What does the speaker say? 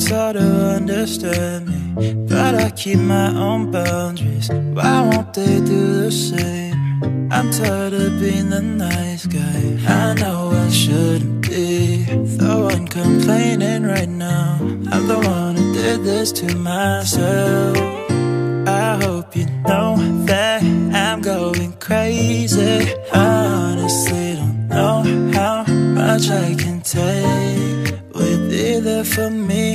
try to understand me, but I keep my own boundaries. Why won't they do the same? I'm tired of being the nice guy. I know I shouldn't be the one complaining right now. I'm the one who did this to myself. I hope you know that I'm going crazy. I honestly don't know how much I can take. Will you be there for me